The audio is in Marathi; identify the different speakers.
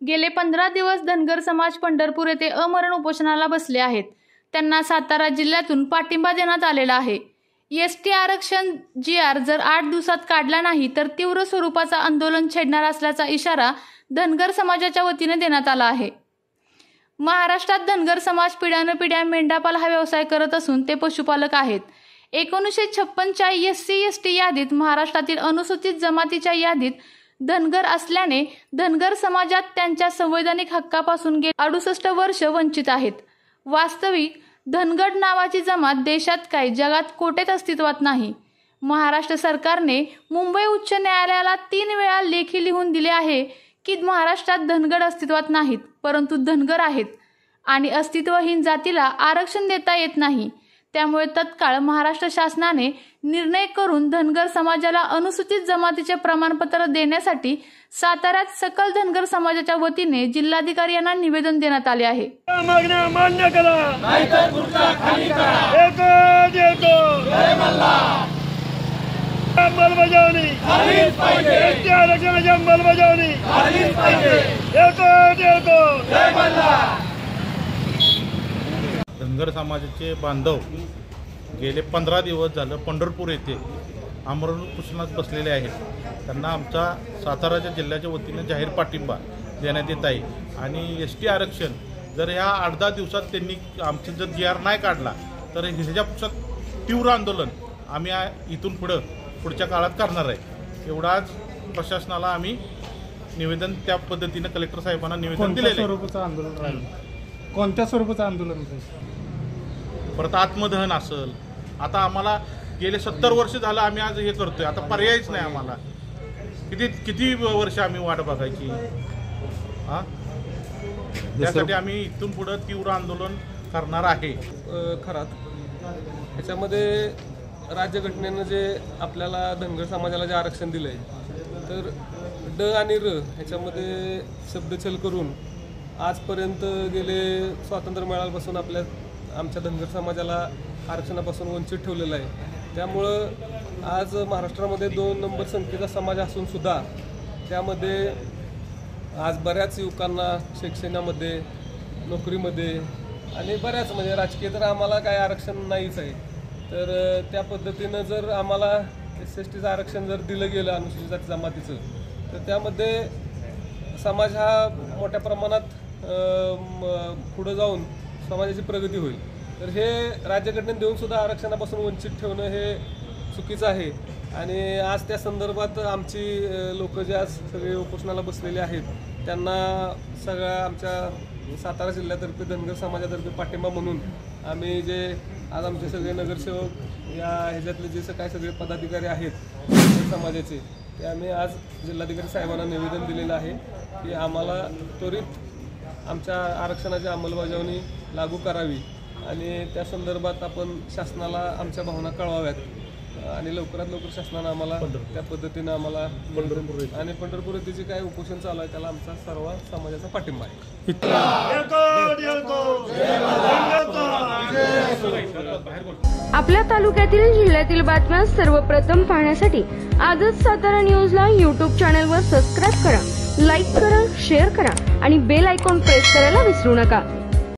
Speaker 1: गेले 15 दिवस धनगर समाज पंढरपूर येथे अमरण उपोषणाला बसले आहेत। त्यांना सातारा जिल्ह्यातून पाठिंबा देण्यात आलेला आहे। एसटी आरक्षण GR जर 8 दिवसात काढला नाही तर तीव्र स्वरूपाचा आंदोलन छेडणार असल्याचा इशारा धनगर समाजाच्या वतीने देण्यात आला आहे। महाराष्ट्रात धनगर समाज पिढ्यानपिढ्या मेंढापाल हा व्यवसाय करत असून ते पशुपालक आहेत। 1956च्या SC/ST यादीत महाराष्ट्रातील अनुसूचित जमातीच्या यादीत धनगर असल्याने धनगर समाजात त्यांच्या संवैधानिक हक्कापासून गेली 68 वर्ष वंचित आहेत। वास्तविक धनगड नावाची जमात देशात काय जगात कोठेच अस्तित्वात नाही। महाराष्ट्र सरकारने मुंबई उच्च न्यायालयाला 3 वेळा लेखी लिहून दिले आहे की महाराष्ट्रात धनगड अस्तित्वात नाहीत, परंतु धनगर आहेत आणि अस्तित्वहीन जातीला आरक्षण देता येत नाही। त्यामुळे तत्काळ महाराष्ट्र शासनाने निर्णय करून धनगर समाजाला अनुसूचित जमातीचे प्रमाणपत्र देण्यासाठी साताऱ्यात सकल धनगर समाजाच्या वतीने जिल्हाधिकारी यांना निवेदन देण्यात आले आहे।
Speaker 2: मागण्या मान्य करा, नाहीतर खुर्च्या खाली करा। एको जय मल्हार। अंमलबजावणी झालीच पाहिजे, एसटी आरक्षणाची अंमलबजावणी झालीच पाहिजे। एको जय मल्हार।
Speaker 3: धनगर समाजाचे बांधव गेले 15 दिवस झालं पंढरपूर येथे आमरण उपोषणात बसलेले आहेत। त्यांना आमचा सातारा जिल्ह्याच्या वतीने जाहीर पाठिंबा देण्यात येत आहे आणि ST आरक्षण जर ह्या 8-10 दिवसात त्यांनी आमचं जर GR नाही काढला तर ह्याच्यापेक्षा तीव्र आंदोलन आम्ही इथून पुढच्या काळात करणार आहे। एवढाच प्रशासनाला आम्ही निवेदन त्या पद्धतीने कलेक्टर साहेबांना निवेदन दिलेलं आहे।
Speaker 4: कोणत्या स्वरूपाचं आंदोलन?
Speaker 3: परत आत्मदहन असेल। आता आम्हाला गेले 70 वर्ष झालं आम्ही आज हे करतोय, आता पर्यायच नाही आम्हाला। किती वर्ष आम्ही वाट बघायची? त्यासाठी आम्ही इथून पुढे तीव्र आंदोलन करणार आहे।
Speaker 5: खरात ह्याच्यामध्ये राज्यघटनेनं जे आपल्याला धनगर समाजाला जे आरक्षण दिलंय तर ड आणि र ह्याच्यामध्ये शब्दछल करून आजपर्यंत गेले स्वातंत्र्य मिळाल्यापासून आमच्या धनगर समाजाला आरक्षणापासून वंचित ठेवलेलं आहे। त्यामुळं आज महाराष्ट्रामध्ये 2 नंबर संख्येचा समाज असून सुद्धा त्यामध्ये आज बऱ्याच युवकांना शिक्षणामध्ये, नोकरीमध्ये आणि बऱ्याच म्हणजे राजकीय तर आम्हाला काय आरक्षण नाहीच आहे। तर त्या पद्धतीनं जर आम्हाला SC/STचं आरक्षण जर दिलं गेलं अनुसूचित जाती जमातीचं तर त्यामध्ये समाज हा मोठ्या प्रमाणात पुढे जाऊन समाजाची प्रगती होईल। तर हे राज्यघटनेने देऊन सुद्धा आरक्षणापासून वंचित ठेवणं हे चुकीचं आहे आणि आज त्या संदर्भात आमची लोक जे आज सगळे उपोषणाला बसलेले आहेत त्यांना सगळ्या आमच्या सातारा जिल्ह्यातर्फे धनगर समाजातर्फे पाठिंबा म्हणून आम्ही जे आज आमचे सगळे नगरसेवक या ह्याच्यातले जे काय सगळे पदाधिकारी आहेत समाजाचे ते आम्ही आज जिल्हाधिकारी साहेबांना निवेदन दिलेलं आहे की आम्हाला त्वरित आमच्या आरक्षणाची अंमलबजावणी लागू करावी आणि त्या संदर्भात आपण शासनाला आमच्या भावना कळवाव्यात आणि लवकरात लवकर शासनानं आम्हाला त्या पद्धतीनं आम्हाला आणि पंढरपूर येथे जे काय उपोषण चालू आहे त्याला आमचा सर्व समाजाचा पाठिंबा आहे।
Speaker 6: आपल्या तालुक्यातील जिल्ह्यातील बातम्या सर्वप्रथम पाहण्यासाठी आजच सातारा न्यूजला YouTube चॅनलवर सबस्क्राईब करा, लाईक करा, शेअर करा आणि बेल आयकॉन प्रेस करायला विसरू नका।